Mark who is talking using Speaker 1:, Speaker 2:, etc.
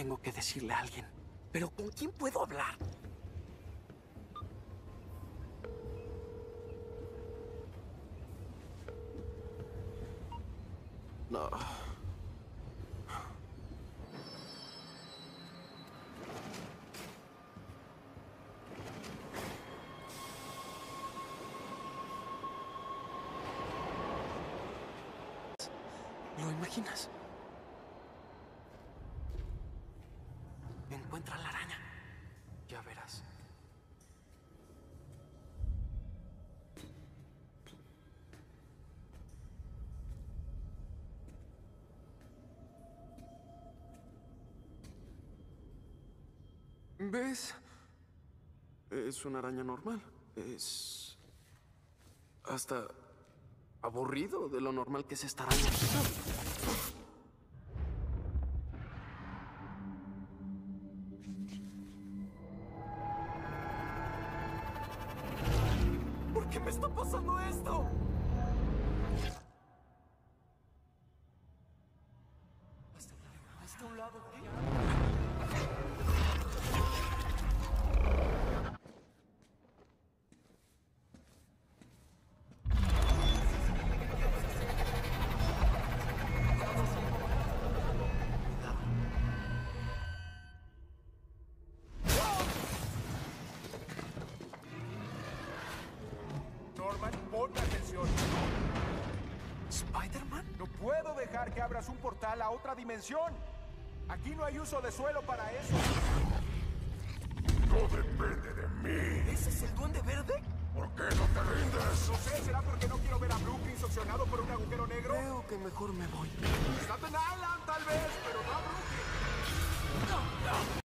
Speaker 1: tengo que decirle a alguien. ¿Pero con quién puedo hablar? No. ¿Lo imaginas? Encuentra la araña. Ya verás. ¿Ves? Es una araña normal. Es hasta aburrido de lo normal que es esta araña. ¿Por qué me está pasando esto? Hasta un lado.
Speaker 2: Pon atención.
Speaker 1: ¿Spiderman?
Speaker 2: No puedo dejar que abras un portal a otra dimensión. Aquí no hay uso de suelo para eso.
Speaker 3: No depende de mí.
Speaker 1: ¿Ese es el Duende Verde?
Speaker 3: ¿Por qué no te rindes?
Speaker 2: No sé, ¿será porque no quiero ver a Brooklyn succionado por un agujero negro?
Speaker 1: Creo que mejor me voy.
Speaker 2: Staten Island, tal vez, pero no a Brooklyn.